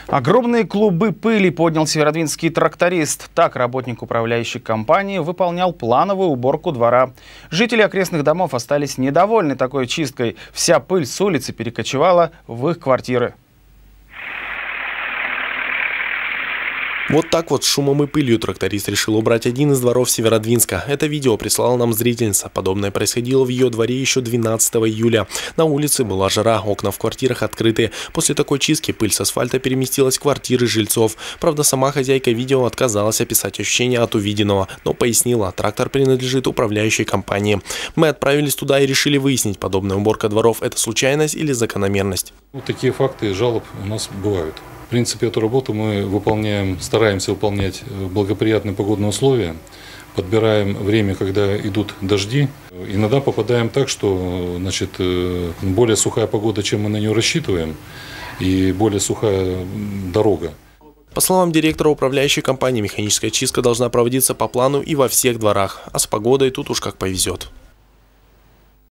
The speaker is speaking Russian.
Огромные клубы пыли поднял северодвинский тракторист. Так работник управляющей компании выполнял плановую уборку двора. Жители окрестных домов остались недовольны такой чисткой. Вся пыль с улицы перекочевала в их квартиры. Вот так вот с шумом и пылью тракторист решил убрать один из дворов Северодвинска. Это видео прислала нам зрительница. Подобное происходило в ее дворе еще 12 июля. На улице была жара, окна в квартирах открыты. После такой чистки пыль с асфальта переместилась в квартиры жильцов. Правда, сама хозяйка видео отказалась описать ощущения от увиденного, но пояснила, трактор принадлежит управляющей компании. Мы отправились туда и решили выяснить, подобная уборка дворов – это случайность или закономерность. Вот такие факты жалоб у нас бывают. В принципе, эту работу мы выполняем, стараемся выполнять в благоприятные погодные условия, подбираем время, когда идут дожди. Иногда попадаем так, что более сухая погода, чем мы на нее рассчитываем, и более сухая дорога. По словам директора управляющей компании, механическая чистка должна проводиться по плану и во всех дворах, а с погодой тут уж как повезет.